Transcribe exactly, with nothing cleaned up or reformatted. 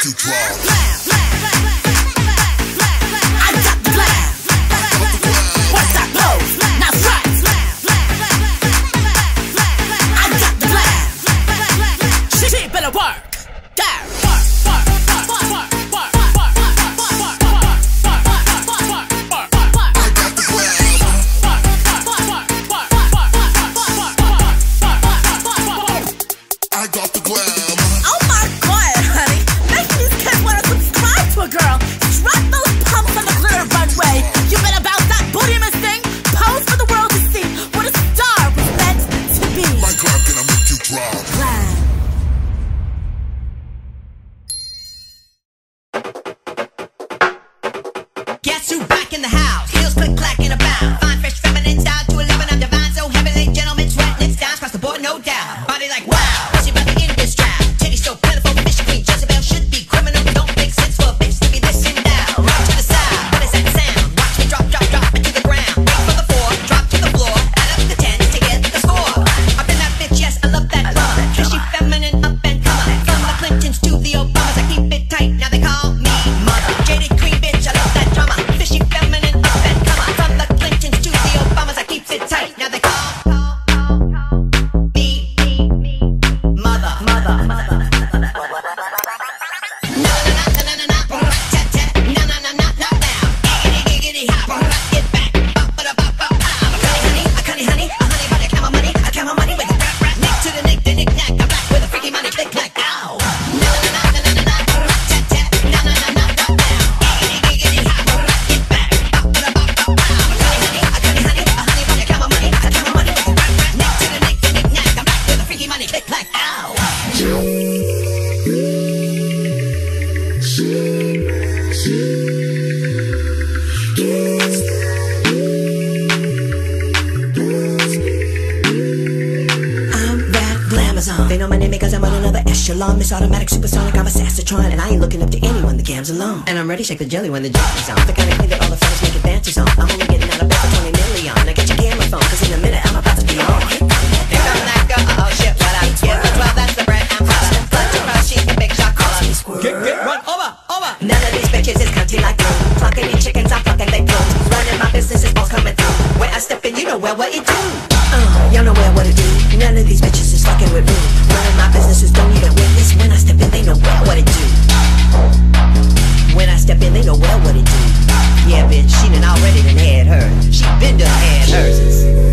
make you drop. I got the glam. What's that pose? Now strut. I got the glam. She better work. Down. I got the glam. Oh my God, honey. Making these kids want to subscribe to a girl. Strut those pumps on the glitter runway. You been about that booty missing? Pose for the world to see what a star was meant to be. My glam gonna make you drop. Glam. Guess who back in the house? Heels click clack in a bound. Fine, fresh, feminine style to eleven. I'm divine, so heavenly. Gentlemen sweat, lips down, across the board, no doubt. Body like wow. She about to get this strap. Titties so plentiful, Fisher Queen Jezebel should be criminal. Don't make sense for a bitch to be this and down. Rock to the side, what is that sound? Watch me drop, drop, drop into the ground. Wait for the four, drop to the floor. Add up the tens to get the score. Up in that bitch, yes, I love that. I love that. Fishy, feminine, up and coming. From the Clintons to the Obamas, I keep it tight. Now they call me mother. Jaded queen bitch, I love that drama. Fishy, feminine, up and coming. From the Clintons to the Obamas, I keep it tight. Now they call me mother, mother, mother. Na na na na na na, tat tat. Na na na na na now. Giggity giggity hop, get back. Bop ba da bop bop. I'm a honey, a honey, honey, a honey, but I count my money, I count my money with a rap rap. Nick to the nick, the knick knack. I'm back with a freaky money, click clack. Ow. Na na na na na na na, tat tat. Na na na na na now. Giggity giggity hop, get back. Bop ba da bop bop. I'm a honey, honey, a honey, honey, a honey, but I count my money, I count my money with a rap rap. Nick to the nick, the knick knack. I'm back with a freaky money, click clack. Ow. I'm that glamazon. They know my name because I'm on another echelon. Miss Automatic, supersonic, I'm a Sassatron. And I ain't looking up to anyone, the gam's alone. And I'm ready, shake the jelly when the jelly's on. The kind of queen that all the fellas make advances on. I'm only getting out of bed for twenty million. Now get your camera phone, cause in a minute I'm about to be on. Here come that girl, uh oh shit, what up? Get the twelve, that's the bread I'm hollering. Blood to cross, she's the big shot caller. Get, get, run, over, over. None of these bitches is cunty like glue. Plucking these chickens, I'm plucking they blue. Running my business is balls coming through. When I step in, you know well what it do. Uh, y'all know well what it do. None of these bitches is fucking with me. Running my businesses don't even witness. When I step in, they know well what it do. When I step in, they know well what it do. Yeah, bitch, she done already done had hers. She been done had hers.